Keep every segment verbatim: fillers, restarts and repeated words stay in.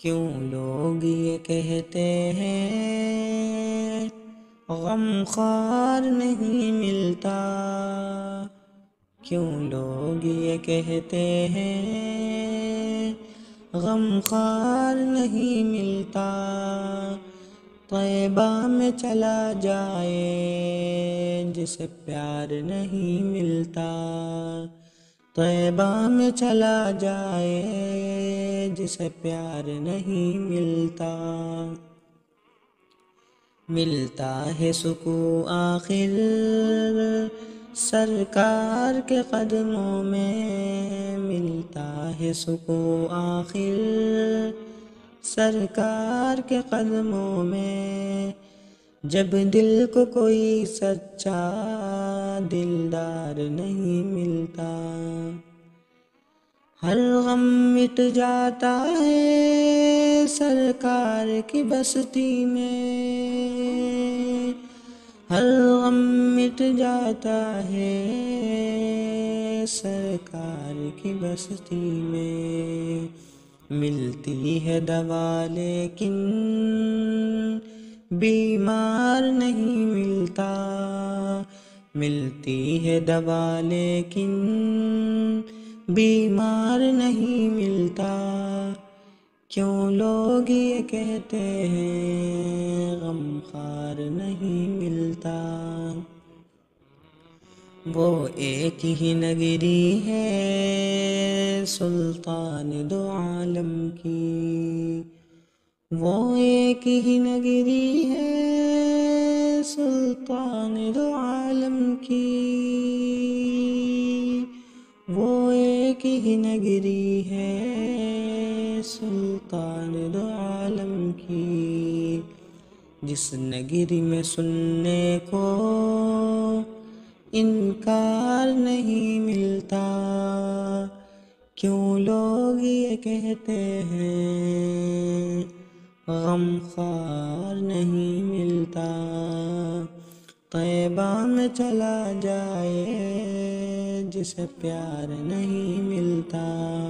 کیوں لوگ یہ کہتے ہیں غم خوار نہیں ملتا، کیوں لوگ یہ کہتے ہیں غم خوار نہیں ملتا، طیبہ میں چلا جائے جسے پیار نہیں ملتا، طیبہ میں چلا جائے جسے پیار نہیں ملتا، ملتا ہے سکون آخر سرکار کے قدموں میں، ملتا ہے سکون آخر سرکار کے قدموں میں، جب دل کو کوئی سچا دلدار نہیں ملتا، ہر غم مٹ جاتا ہے سرکار کی بستی میں، ہر غم مٹ جاتا ہے سرکار کی بستی میں، ملتی ہے دوا لیکن بیمار نہیں ملتا، ملتی ہے دوا لیکن بیمار نہیں ملتا، کیوں لوگ یہ کہتے ہیں غم خوار نہیں ملتا، وہ ایک ہی نگری ہے سلطان دو عالم کی، وہ ایک ہی نگری ہے سلطان دو عالم کی، وہ ایک ہی نگری ہے سلطان دو عالم کی، جس نگری میں سننے کو انکار نہیں ملتا، کیوں لوگ یہ کہتے ہیں غم خوار نہیں ملتا، طیبہ میں چلا جائے جسے پیار نہیں ملتا،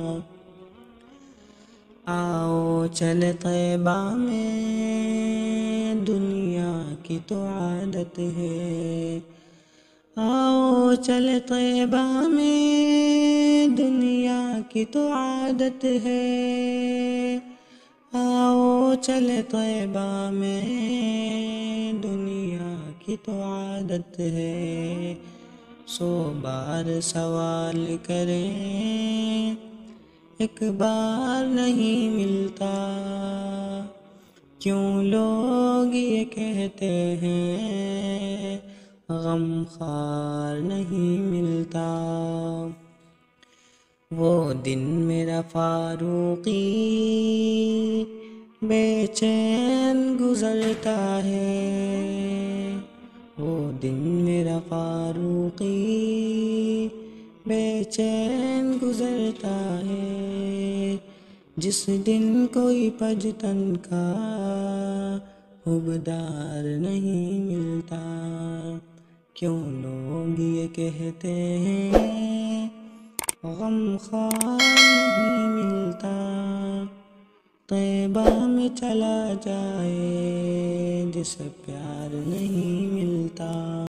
آؤ چلے طیبہ میں دنیا کی تو عادت ہے، آؤ چلے طیبہ میں دنیا کی تو عادت ہے، آؤ چلے طیبہ میں دنیا کی تو عادت ہے، سو بار سوال کریں ایک بار نہیں ملتا، کیوں لوگ یہ کہتے ہیں غم خوار نہیں ملتا، وہ دن میرا فاروقی بے چین گزرتا ہے، وہ دن میرا فاروقی بے چین گزرتا ہے، جس دن کوئی پجتن کا حبدار نہیں ملتا، کیوں لوگ یہ کہتے ہیں غم خوار نہیں ملتا، طیبہ میں چلا جائے جسے پیار نہیں ملتا۔